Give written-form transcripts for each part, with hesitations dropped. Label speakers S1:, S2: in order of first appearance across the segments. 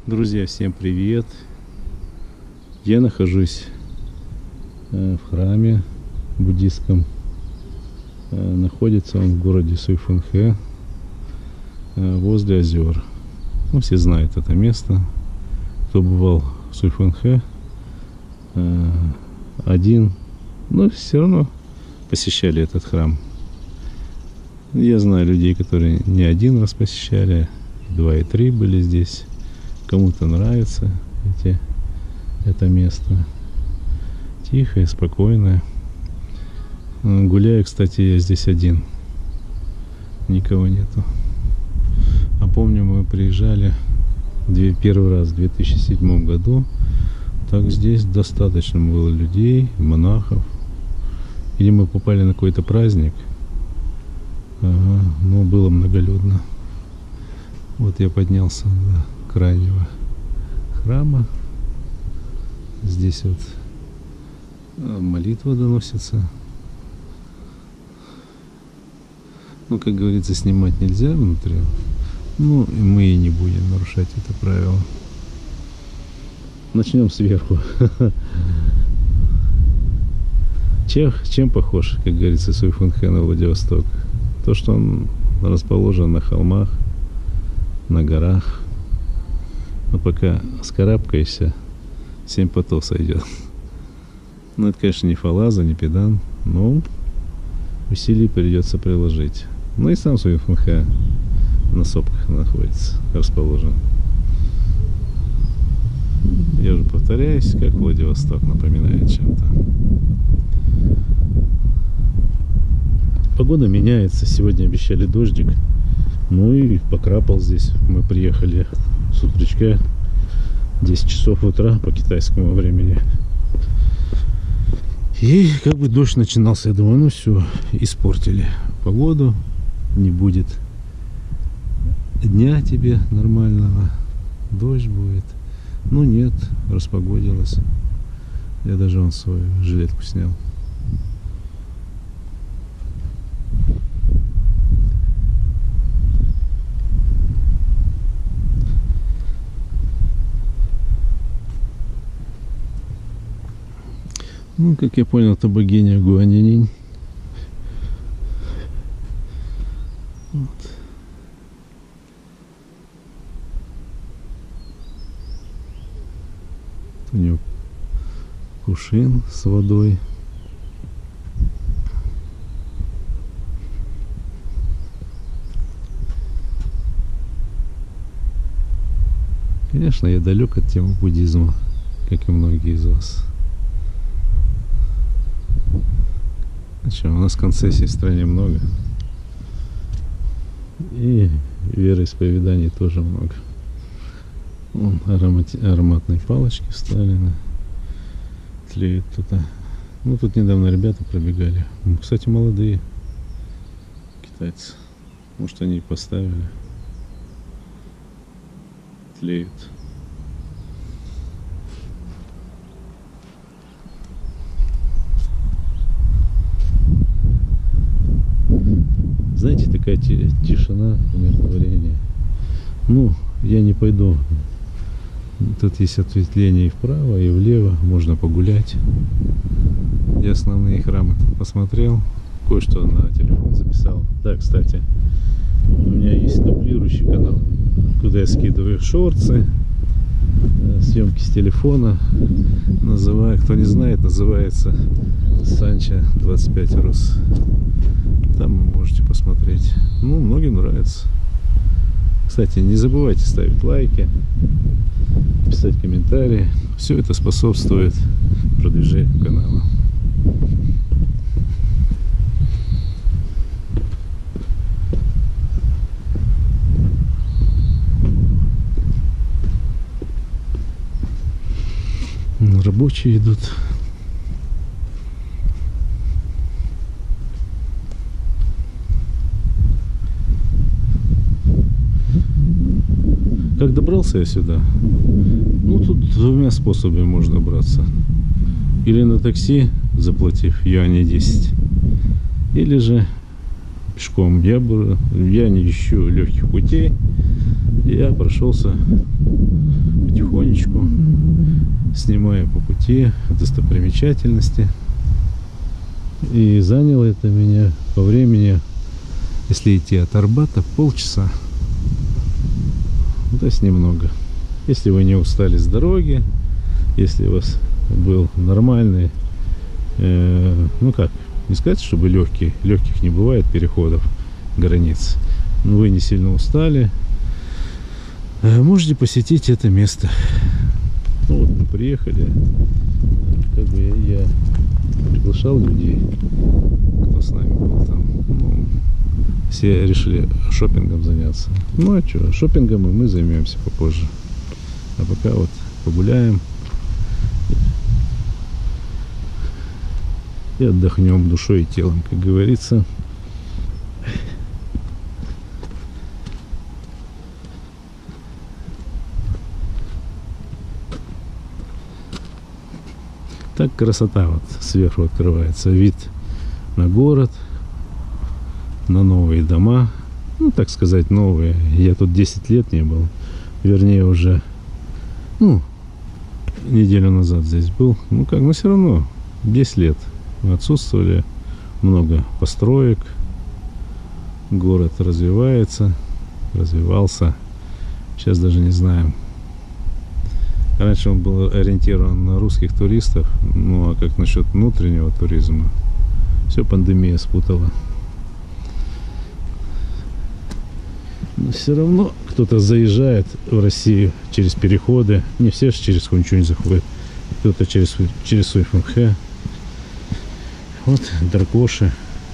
S1: Друзья, всем привет! Я нахожусь в храме буддийском. Находится он в городе Суйфэнхэ, возле озер. Ну, все знают это место. Кто бывал в Суйфэнхэ один, но все равно посещали этот храм. Я знаю людей, которые не один раз посещали, 2 и 3 были здесь. Кому-то нравится это место. Тихое, спокойное. Гуляю, кстати, я здесь один. Никого нету. А помню, мы приезжали первый раз в 2007 году. Так здесь достаточно было людей, монахов. Или мы попали на какой-то праздник. Но было многолюдно. Вот я поднялся до крайнего храма. Здесь вот молитва доносится. Ну, как говорится, снимать нельзя внутри. Ну, и мы и не будем нарушать это правило. Начнем сверху. Чем похож, как говорится, Суйфэнхэ на Владивосток? То, что он расположен на холмах, на горах. Но пока скарабкаешься, 7 потов сойдет. Ну, это, конечно, не фалаза, не педан, но усилий придется приложить. Ну и сам Суйфэнхэ на сопках находится, расположен. Я уже повторяюсь, как Владивосток напоминает чем-то. Погода меняется. Сегодня обещали дождик. Ну и покрапал здесь. Мы приехали с утречка, 10 часов утра по китайскому времени. И как бы дождь начинался. Я думаю, ну все, испортили погоду. Не будет дня тебе нормального. Дождь будет. Ну нет, распогодилось. Я даже вон свою жилетку снял. Ну, как я понял, это богиня Гуаньинь. Вот. У нее кувшин с водой. Конечно, я далек от темы буддизма, как и многие из вас. У нас концессий в стране много. И вероисповеданий тоже много. Вон, ароматные палочки вставлены. Тлеют тут. Ну, тут недавно ребята пробегали. Кстати, молодые китайцы. Может, они и поставили. Тлеют. Знаете, такая тишина, умиротворение. Ну, я не пойду. Тут есть ответвление и вправо, и влево. Можно погулять. Я основные храмы посмотрел. Кое-что на телефон записал. Да, кстати, у меня есть дублирующий канал, куда я скидываю шорты, съемки с телефона. Кто не знает, называется Санчо 25 Рус. Там вы можете посмотреть. Ну, многим нравится. Кстати, не забывайте ставить лайки, писать комментарии. Все это способствует продвижению канала. Рабочие идут. Как добрался я сюда? Ну, тут 2 способами можно добраться. Или на такси, заплатив юаней 10, или же пешком. Я не ищу легких путей. Я прошелся снимаю по пути достопримечательности. И заняло это меня по времени, если идти от Арбата, полчаса. То есть немного. Если вы не устали с дороги, если у вас был нормальный, ну как, не сказать, чтобы легких не бывает переходов границ, но вы не сильно устали, можете посетить это место. Ну вот мы приехали, как бы я приглашал людей, кто с нами был там. Ну, все решили шопингом заняться. Ну а что, шопингом и мы займемся попозже. А пока вот погуляем и отдохнем душой и телом, как говорится. Так красота вот сверху открывается. Вид на город, на новые дома. Ну, так сказать, новые. Я тут 10 лет не был. Вернее, уже, ну, неделю назад здесь был. Ну, как, но все равно 10 лет мы отсутствовали. Много построек. Город развивается. Развивался. Сейчас даже не знаем. Раньше он был ориентирован на русских туристов. Ну, а как насчет внутреннего туризма? Все пандемия спутала. Но все равно кто-то заезжает в Россию через переходы. Не все же через Хунчунь заходят. Кто-то через Суйфэнхэ. Вот дракоши.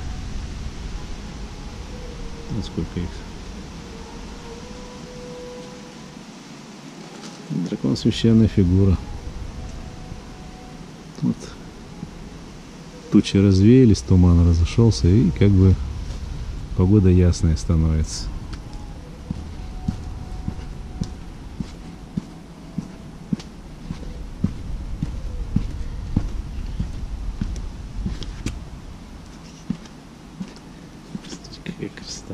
S1: Сколько их? Дракон — священная фигура. Вот. Тучи развеялись, туман разошелся, и как бы погода ясная становится. Какая красота.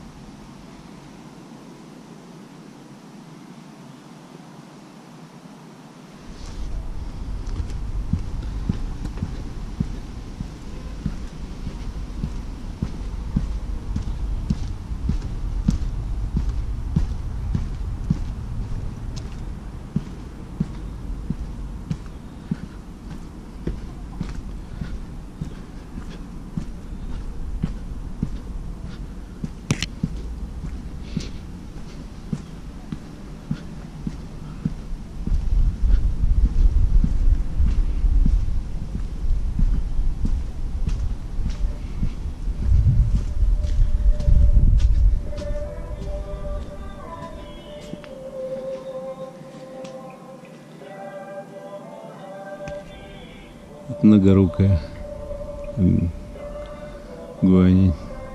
S1: Многорукая гуанинь.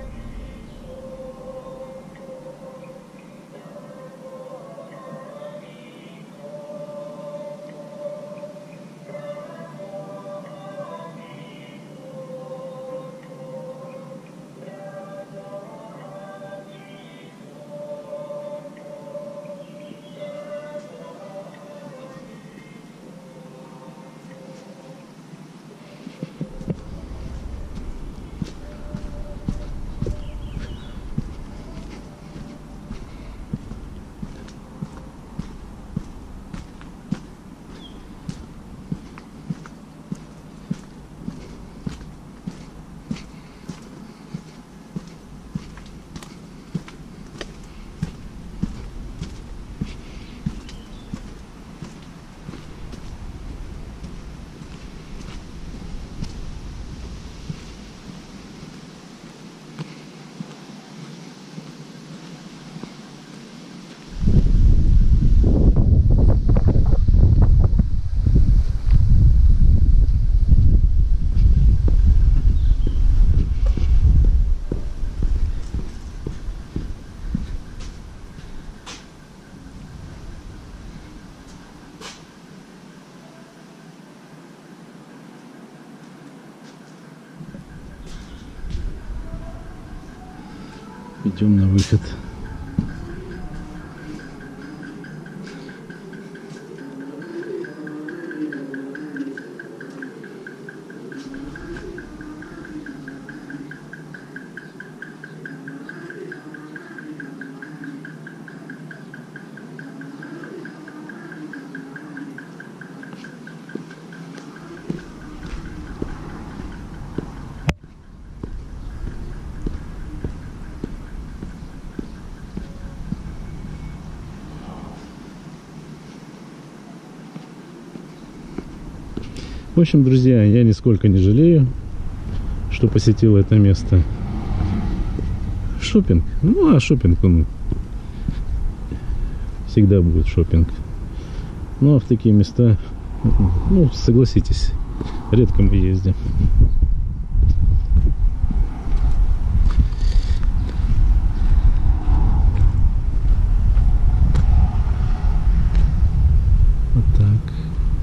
S1: Идем на выход. В общем, друзья, я нисколько не жалею, что посетил это место. Шопинг. Ну, а шопинг, он всегда будет шопинг. Ну, а в такие места, ну, согласитесь, редко мы ездим. Вот так.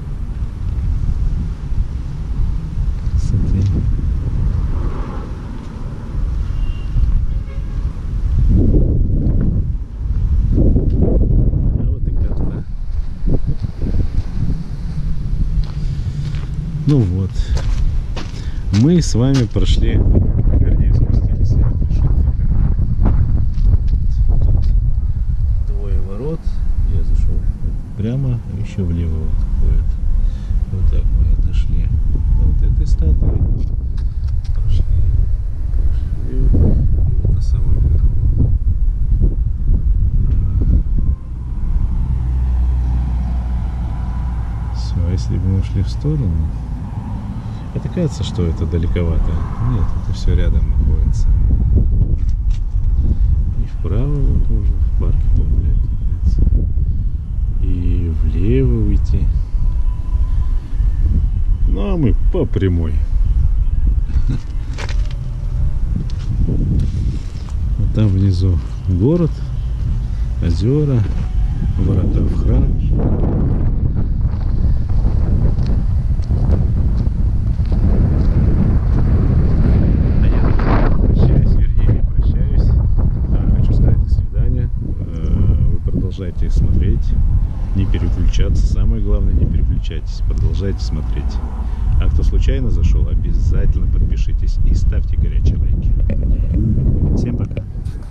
S1: Красоты. А вот и карта. Ну вот. Мы с вами прошли, вернее, спустились. Тут двое ворот. Я зашел прямо, еще влево вот ходит. Вот так мы дошли до вот этой статуи. Прошли вот на самом верху. Все, а если бы мы ушли в сторону, это кажется, что это далековато. Нет, это все рядом находится. И вправо вот можно в парке погулять. И влево уйти. Ну а мы по прямой. Вот там внизу город, озера, ворота в храм. А я прощаюсь, вернее не прощаюсь. Хочу сказать до свидания. Вы продолжайте смотреть. Не переключаться. Самое главное, не переключайтесь. Продолжайте смотреть. А кто случайно зашел, обязательно подпишитесь и ставьте горячие лайки. Всем пока.